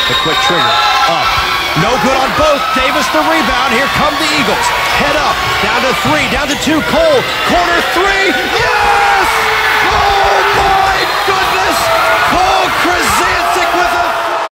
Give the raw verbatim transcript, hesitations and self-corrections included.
The quick trigger. Up. No good on both. Davis the rebound. Here come the Eagles. Head up. Down to three. Down to two. Cole. Corner three.